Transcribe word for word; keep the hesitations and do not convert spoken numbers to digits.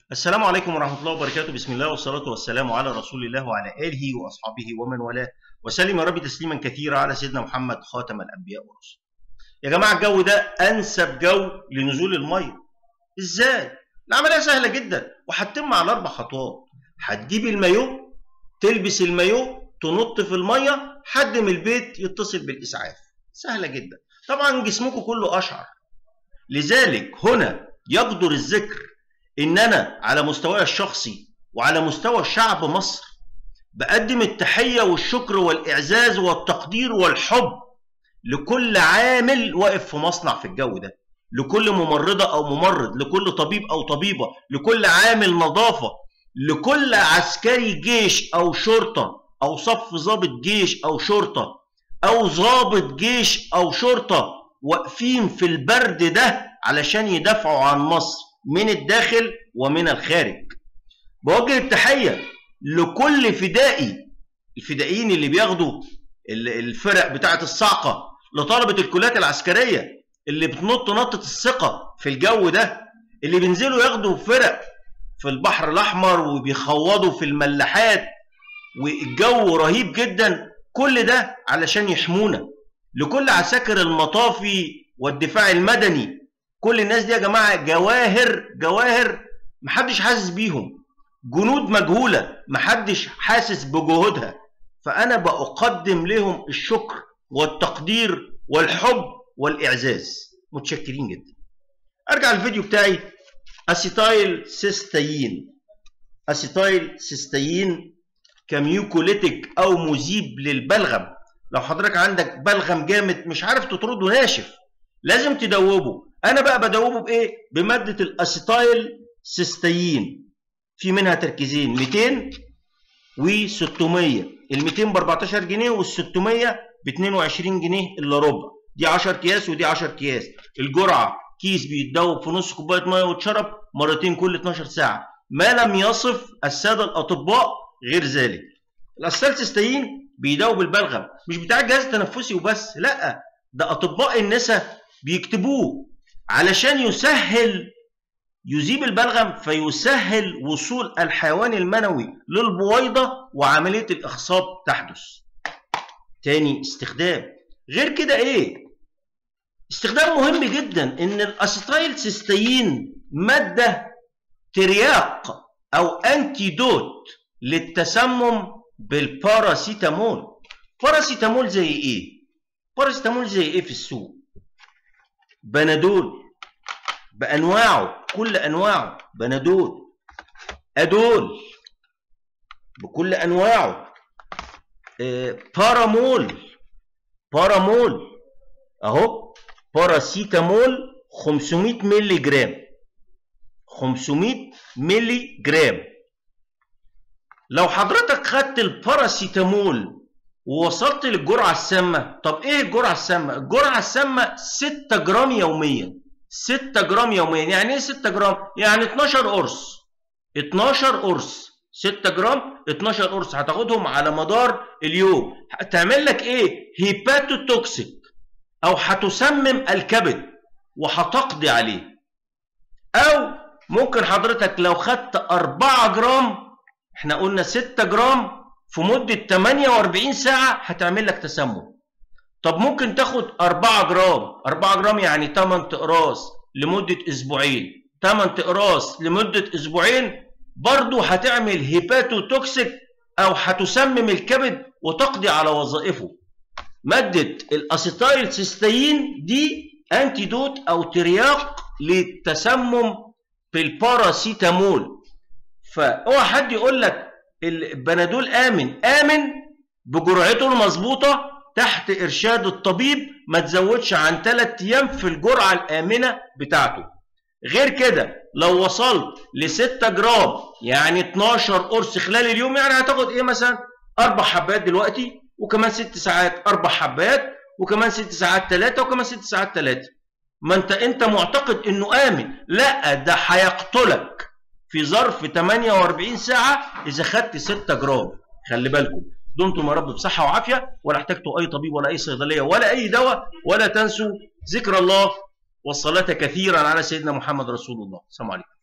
السلام عليكم ورحمة الله وبركاته. بسم الله والصلاة والسلام على رسول الله وعلى آله وأصحابه ومن والاه، وسلم يا رب تسليما كثيرا على سيدنا محمد خاتم الأنبياء والرسل. يا جماعة الجو ده أنسب جو لنزول المية. إزاي؟ العملية سهلة جدا وهتتم على أربع خطوات. هتجيب المايو، تلبس المايو، تنط في المية، حد من البيت يتصل بالإسعاف. سهلة جدا. طبعا جسمكم كله أشعر، لذلك هنا يقدر الذكر إن أنا على مستواي الشخصي وعلى مستوى شعب مصر بقدم التحية والشكر والإعزاز والتقدير والحب لكل عامل واقف في مصنع في الجو ده، لكل ممرضة أو ممرض، لكل طبيب أو طبيبة، لكل عامل نظافة، لكل عسكري جيش أو شرطة أو صف ضابط جيش أو شرطة أو ضابط جيش أو شرطة واقفين في البرد ده علشان يدافعوا عن مصر من الداخل ومن الخارج. بوجه التحية لكل فدائي، الفدائيين اللي بياخدوا الفرق بتاعة الصاعقة، لطلبة الكليات العسكرية اللي بتنط نطة الثقة في الجو ده، اللي بينزلوا ياخدوا فرق في البحر الأحمر وبيخوضوا في الملاحات والجو رهيب جدا، كل ده علشان يحمونا. لكل عساكر المطافي والدفاع المدني، كل الناس دي يا جماعة جواهر جواهر محدش حاسس بيهم، جنود مجهولة محدش حاسس بجهودها، فأنا بقدم لهم الشكر والتقدير والحب والإعزاز. متشكرين جدا. أرجع الفيديو بتاعي. أسيتايل سيستين، أسيتايل سيستين كميوكوليتيك أو مذيب للبلغم. لو حضرتك عندك بلغم جامد مش عارف تطرده ناشف، لازم تدوبه. أنا بقى بدوبه بإيه؟ بمادة الأسيتايل سيستين. في منها تركيزين، مئتين و ستمية. ال مئتين ب أربعتاشر جنيه وال ستمية ب اتنين وعشرين جنيه إلا ربع. دي عشرة أكياس ودي عشرة أكياس. الجرعة كيس بيتدوب في نص كوباية مية ويتشرب مرتين كل اتناشر ساعة، ما لم يصف السادة الأطباء غير ذلك. الأسيتايل سيستين بيدوب البلغم، مش بتاع الجهاز التنفسي وبس، لا، ده أطباء النساء بيكتبوه علشان يسهل يذيب البلغم، فيسهل وصول الحيوان المنوي للبويضة وعملية الإخصاب تحدث. تاني استخدام. غير كده إيه؟ استخدام مهم جدا، إن الأسيتايل سيستين مادة ترياق أو أنتيدوت للتسمم بالباراسيتامول. باراسيتامول زي إيه؟ باراسيتامول زي إيه في السوق؟ بنادول بأنواعه، كل أنواعه، بنادول، أدول بكل أنواعه، آه، بارامول، بارامول أهو، باراسيتامول خمسمية مللي جرام، خمسمية مللي جرام. لو حضرتك خدت الباراسيتامول ووصلت للجرعة السامة، طب ايه الجرعة السامة؟ الجرعة السامة ستة جرام يوميا. ستة جرام يوميا، يعني ايه ستة جرام؟ يعني اتناشر قرص. اتناشر قرص، ستة جرام، اتناشر قرص هتاخدهم على مدار اليوم. هتعمل لك ايه؟ هيباتوتوكسيك، او هتسمم الكبد وهتقضي عليه. او ممكن حضرتك لو خدت أربعة جرام، احنا قلنا ستة جرام في مدة تمنية وأربعين ساعة هتعمل لك تسمم. طب ممكن تاخد أربعة جرام، أربعة جرام يعني تمن أقراص لمدة أسبوعين، تمن أقراص لمدة أسبوعين، برضو هتعمل هيباتوتوكسيك أو هتسمم الكبد وتقضي على وظائفه. مادة الأسيتايل سيستين دي أنتيدوت أو ترياق للتسمم بالباراسيتامول. فأوعى حد يقول لك البنادول آمن، آمن بجرعته المظبوطة تحت إرشاد الطبيب، ما تزودش عن ثلاثة أيام في الجرعة الآمنة بتاعته. غير كده لو وصلت ل ستة جرام يعني اتناشر قرص خلال اليوم، يعني هتاخد إيه مثلا؟ أربع حبات دلوقتي، وكمان ست ساعات أربع حبات، وكمان ست ساعات ثلاثة، وكمان ست ساعات ثلاثة. ما أنت أنت معتقد إنه آمن، لا، ده هيقتلك في ظرف تمنية وأربعين ساعة إذا خدت ستة جرام. خلي بالكم. دمتم يا رب بصحة وعافية، ولا احتجتوا أي طبيب ولا أي صيدلية ولا أي دواء، ولا تنسوا ذكر الله والصلاة كثيرا على سيدنا محمد رسول الله. السلام عليكم.